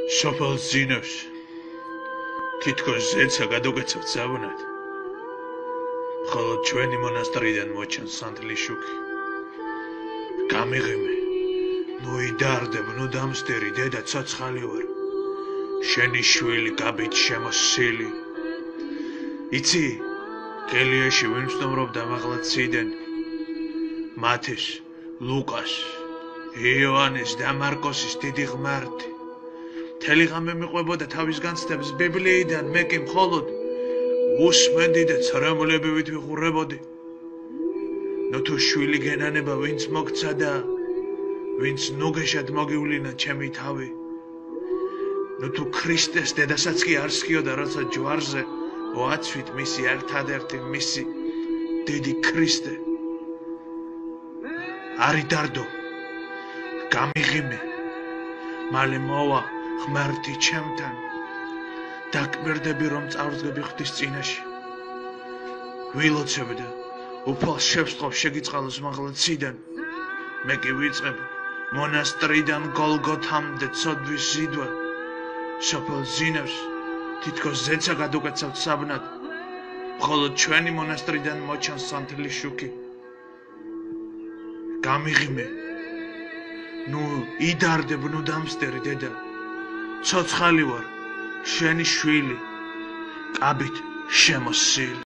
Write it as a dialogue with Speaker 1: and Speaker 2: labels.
Speaker 1: სოფელს ძინავს თითქოს ზეცა გადუკეცავთ ზაბუნად მხოლოდ ჩვენი მონასტრიდან მოჩანს სანთლის შუქი გამიღიმე ნუ იდარდებ ნუ დამსტერი დედა ცოცხალი ვარ შენი შვილი გაბით შემოსილი იცი გელიაში ვინ მსტუმრობდა მაღლა ციდან მათეს ლუკას იოანეს და მარკოსის დიდი ღმერთი თელიღამე მიყვებოდა თავის განცდებს ბიბლიიდან მე კი მხოლოდ უსმენდი და ცრემლებით ვიყურებოდი ნუ თუ შვილი გენანება ვინც მოგცა და ვინც ნუგეშად მოგივლინა ჩემი თავი ნუ თუ ქრისტეს დედასაც კი არ სხიოდა როცა ჯვარზე ვაცვით მისი ერთადერთი მისი დიდი ქრისტე არი დარდო გამიღიმე მალე მოვა ღმერთი ჩემთან დაკმირდები რომ წავსდგები ღვთის წინაში ვილოცებ და უფალს შევსწყობ შეგიწყალოს მაღლა ციდან მე კი ვიწყებ მონასტრიდან გოლგოთამდე ცოდვის ზიდვა სოფელ ძინავს თითქოს ზეცა გადუკეცავთ საბნად მხოლოდ ჩვენი მონასტრიდან მოჩანს სანთლის შუქი გამიღიმე ნუ იდარდებ ნუ დამსტერი დედა ცოცხალი ვარ შენი შვილი კაბით შემოსილი